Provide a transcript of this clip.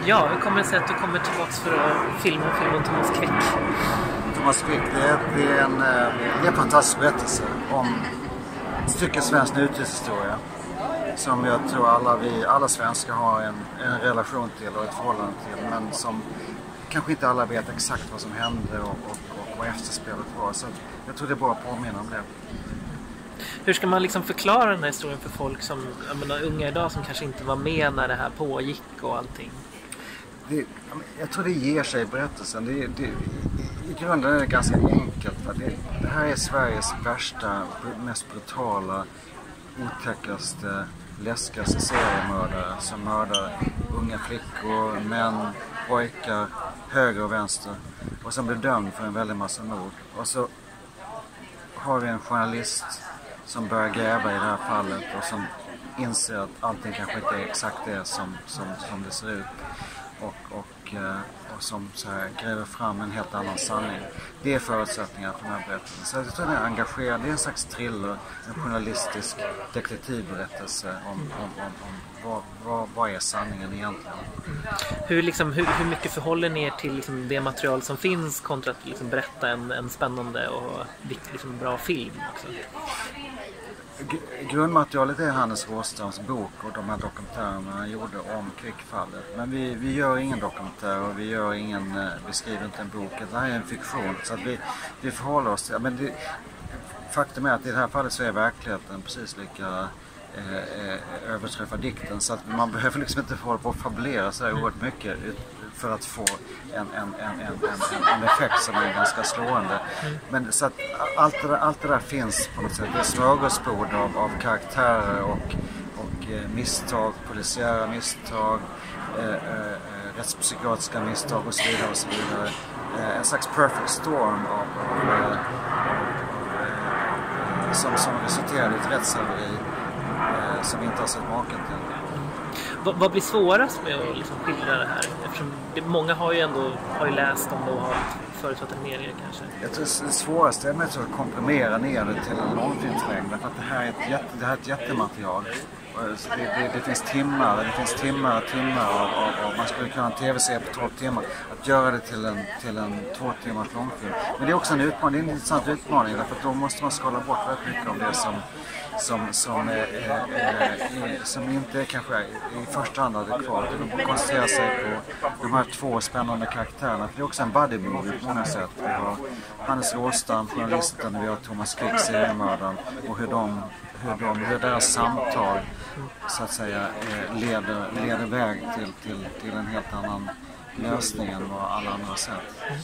Ja, hur kommer det sig att du kommer tillbaka för att filma om Thomas Quick? Thomas Quick, det är en fantastisk berättelse om ett stycke svensk nutidshistoria som jag tror alla svenskar har en relation till och ett förhållande till, men som kanske inte alla vet exakt vad som hände och vad efterspelet var. Så jag tror det är bra att påminna om det. Hur ska man liksom förklara den här historien för folk som, unga idag som kanske inte var med när det här pågick och allting? Jag tror det ger sig i berättelsen. I grunden är det ganska enkelt. Det här är Sveriges värsta, mest brutala, otäckaste, läskigaste seriemördare som mördar unga flickor, män, pojkar, höger och vänster, och som blir dömd för en väldig massa mord. Och så har vi en journalist som börjar gräva i det här fallet och som inser att allting kanske inte är exakt det som det ser ut. Och som så här gräver fram en helt annan sanning. Det är förutsättningar för den här berättelsen. Så jag tror den är engagerad. Det är en slags thriller, en journalistisk detektivberättelse om vad är sanningen egentligen. Hur mycket förhåller ni er till liksom det material som finns kontra att liksom berätta en spännande och liksom bra film också? Grundmaterialet är Hannes Råstams bok och de här dokumentärerna han gjorde om Quick-fallet. Men vi gör ingen dokumentär och vi skriver inte en bok. Det här är en fiktion, så att vi förhåller oss till. Men faktum är att i det här fallet så är verkligheten precis lika överträffar dikten, så att man behöver liksom inte hålla på och fabulera så här oerhört mycket för att få en effekt som är ganska slående. Men så att allt det där finns på något sätt. Det är smörgåsbord av karaktärer och misstag, polisiära misstag, rättspsykiatriska misstag och så vidare och så vidare. En slags perfect storm som resulterar i ett rättshaveri som vi inte har sett maken till. Vad blir svårast med att liksom skildra det här? Eftersom många har ju läst om det och har förutfattade meningar kanske. Jag tror det svåraste är att komprimera ner det till en långfilmslängd. För att det här är ett jättematerial. Det finns timmar av man skulle kunna ha en tv-serie på 12 timmar. Att göra det till en 2 timmars långfilm. Men det är också en utmaning, det är en intressant utmaning, därför att då måste man skala bort väldigt mycket av det som inte kanske i första hand adekvat. De koncentrerar sig på de här två spännande karaktärerna. För det är också en buddy movie på många sätt. Vi har Hannes Råstam, journalisten, vi har Thomas Quick, seriemördaren, och hur deras samtal så att säga leder väg till en helt annan lösning än vad alla andra har sett.